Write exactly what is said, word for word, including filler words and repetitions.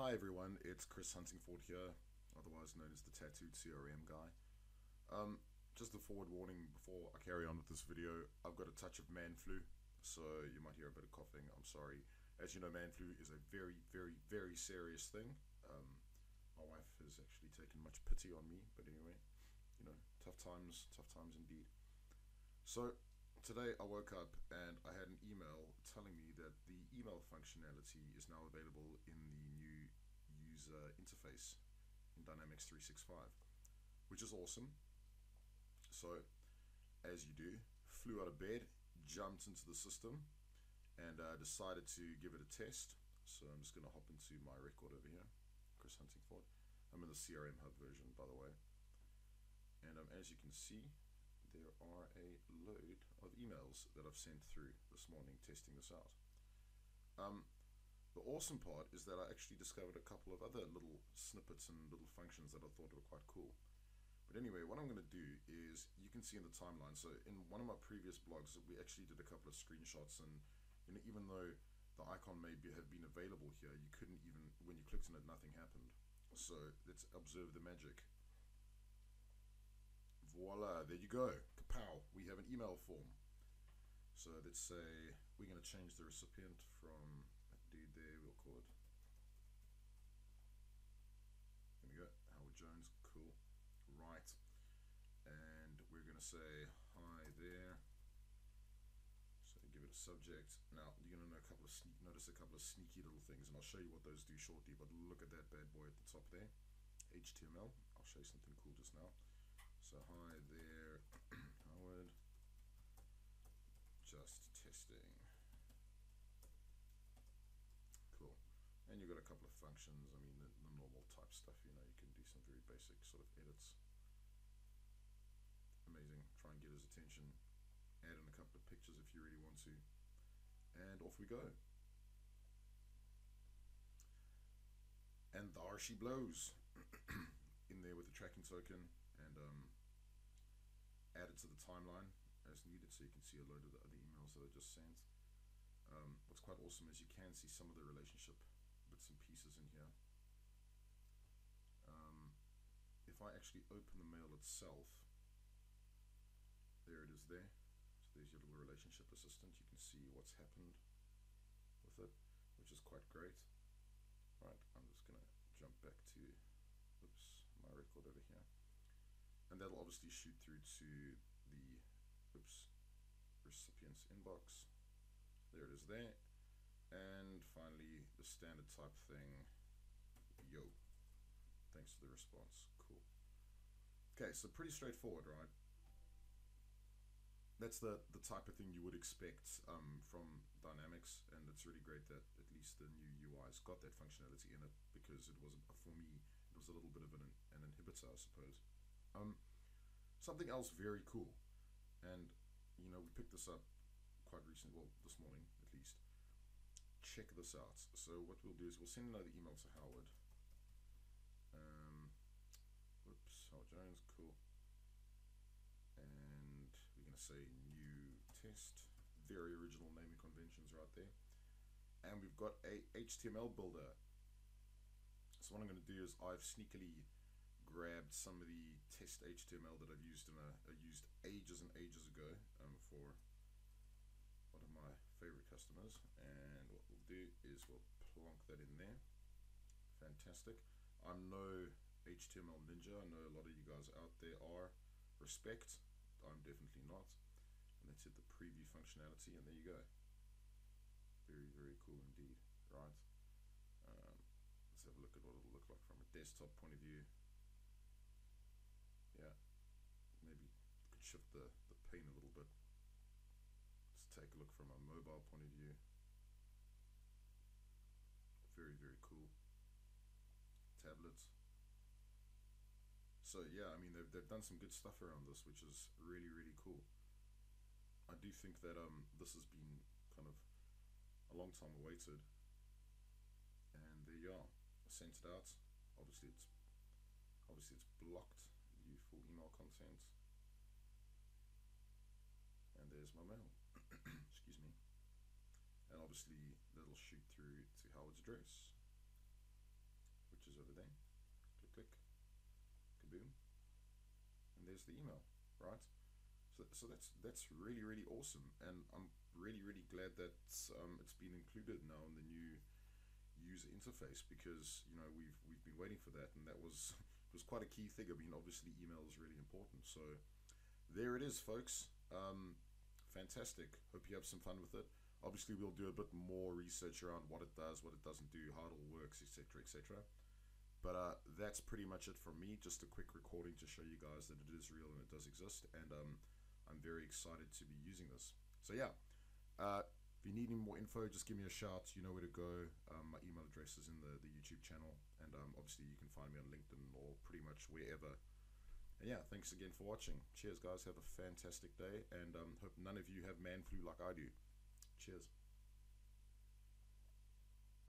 Hi everyone, it's Chris Huntingford here, otherwise known as the Tattooed C R M guy. Um, just a forward warning before I carry on with this video, I've got a touch of man flu, so you might hear a bit of coughing, I'm sorry. As you know, man flu is a very, very, very serious thing. Um, my wife has actually taken much pity on me, but anyway, you know, tough times, tough times indeed. So, today I woke up and I had an email telling me that the email functionality is now available in the new user interface in Dynamics three sixty-five, which is awesome. So, as you do, flew out of bed, jumped into the system, and uh, decided to give it a test. So I'm just going to hop into my record over here, Chris Huntingford. I'm in the C R M Hub version, by the way. And um, as you can see, there are a load of emails that I've sent through this morning testing this out. Um, the awesome part is that I actually discovered a couple of other little snippets and little functions that I thought were quite cool. But anyway, what I'm going to do is, you can see in the timeline, so in one of my previous blogs, we actually did a couple of screenshots, and you know, even though the icon may be, have been available here, you couldn't even, when you clicked on it, nothing happened. So let's observe the magic. Voila, there you go. Kapow, we have an email form. So let's say we're going to change the recipient from that dude there, we'll call it, there we go, Howard Jones, cool, right, and we're going to say hi there, so give it a subject. Now you're going to know a couple of sneak, notice a couple of sneaky little things, and I'll show you what those do shortly, but look at that bad boy at the top there, H T M L, I'll show you something cool just now. So hi there, Howard, just testing. Cool. And you've got a couple of functions, I mean the, the normal type stuff, you know, you can do some very basic sort of edits. Amazing, try and get his attention, add in a couple of pictures if you really want to, and off we go. And there she blows, in there with the tracking token, and um, added to the timeline as needed, so you can see a load of the other emails that I just sent. Um, what's quite awesome is you can see some of the relationship bits and pieces in here. Um, if I actually open the mail itself, there it is there. So there's your little relationship assistant. You can see what's happened with it, which is quite great. Right, I'm just going to jump back to oops, my record over here. And that'll obviously shoot through to the oops, recipient's inbox. There it is there. And finally, the standard type thing, yo, thanks for the response, cool. Okay, so pretty straightforward, right? That's the, the type of thing you would expect um, from Dynamics, and it's really great that at least the new U I's got that functionality in it, because it was, for me, it was a little bit of an, an inhibitor, I suppose. Um, something else very cool, and you know, we picked this up quite recently, well, this morning at least. Check this out. So what we'll do is we'll send another email to Howard. Um, whoops, Howard Jones, cool. And we're going to say new test. Very original naming conventions right there. And we've got a H T M L builder. So what I'm going to do is I've sneakily grabbed some of the test H T M L that I've used in a, I used ages and ages ago um, for one of my favorite customers, and what we'll do is we'll plonk that in there. Fantastic. I'm no H T M L ninja. I know a lot of you guys out there are. Respect. I'm definitely not. And let's hit the preview functionality, and there you go. Very, very cool indeed. Right. Um, let's have a look at what it'll look like from a desktop point of view. Yeah. Maybe could shift the, the pane a little bit. Let's take a look from a mobile point of view. Very, very cool. Tablets. So yeah, I mean, they've, they've done some good stuff around this, which is really, really cool. I do think that um, this has been kind of a long time awaited. And there you are. I sent it out. Obviously it's obviously it's blocked. View full email content. And there's my mail. Excuse me. And obviously that'll shoot through to Howard's address. there's the email, right? So, so that's that's really really awesome, and I'm really really glad that um, it's been included now in the new user interface, because you know we've we've been waiting for that, and that was was quite a key thing. I mean, obviously email is really important, so there it is, folks. Um, fantastic. Hope you have some fun with it. Obviously, we'll do a bit more research around what it does, what it doesn't do, how it all works, et cetera, et cetera. But uh, that's pretty much it from me. Just a quick recording to show you guys that it is real and it does exist, and um, I'm very excited to be using this. So yeah, uh, if you need any more info, just give me a shout. You know where to go. Um, my email address is in the, the YouTube channel, and um, obviously you can find me on LinkedIn or pretty much wherever. And yeah, thanks again for watching. Cheers, guys. Have a fantastic day, and um, hope none of you have man flu like I do. Cheers.